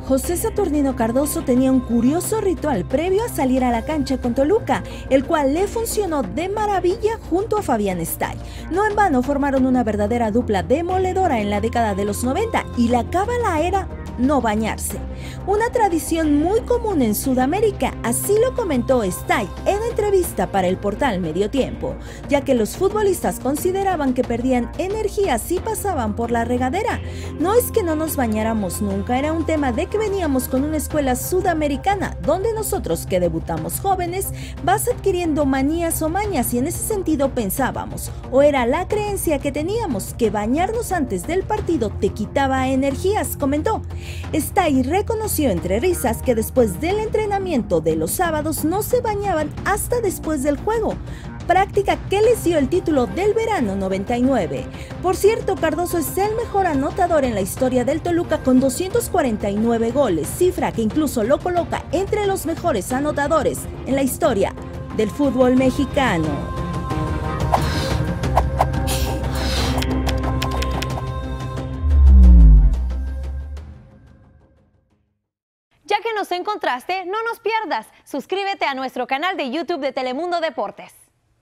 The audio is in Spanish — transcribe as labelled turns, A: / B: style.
A: José Saturnino Cardoso tenía un curioso ritual previo a salir a la cancha con Toluca, el cual le funcionó de maravilla junto a Fabián Stay. No en vano formaron una verdadera dupla demoledora en la década de los 90 y la cábala era no bañarse. Una tradición muy común en Sudamérica, así lo comentó Stay en entrevista para el portal Medio Tiempo, ya que los futbolistas consideraban que perdían energía si pasaban por la regadera. No es que no nos bañáramos nunca, era un tema de que veníamos con una escuela sudamericana, donde nosotros que debutamos jóvenes vas adquiriendo manías o mañas y en ese sentido pensábamos, o era la creencia que teníamos que bañarnos antes del partido te quitaba energías, comentó. Stay reconoció entre risas que después del entrenamiento de los sábados no se bañaban hasta después del juego, práctica que les dio el título del verano 99. Por cierto, Cardoso es el mejor anotador en la historia del Toluca con 249 goles, cifra que incluso lo coloca entre los mejores anotadores en la historia del fútbol mexicano.
B: Ya que nos encontraste, no nos pierdas. Suscríbete a nuestro canal de YouTube de Telemundo Deportes.